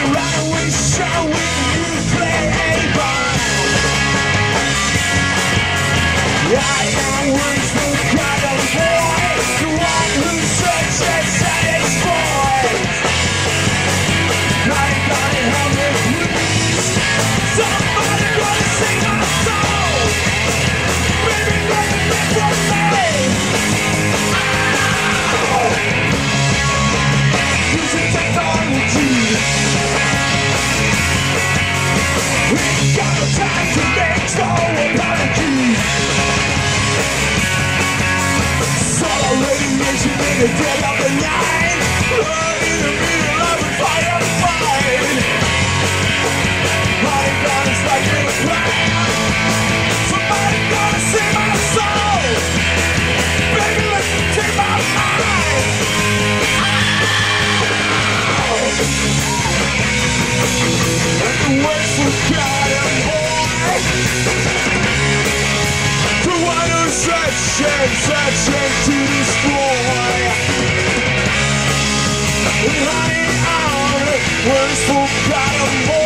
The dead of the night, in the middle of a firefight. My gun is like a plan. Somebody gonna save my soul. Baby, let me take my mind. And the worst was goddamn boy. The one who's searching to destroy. Honey, I was forgotten.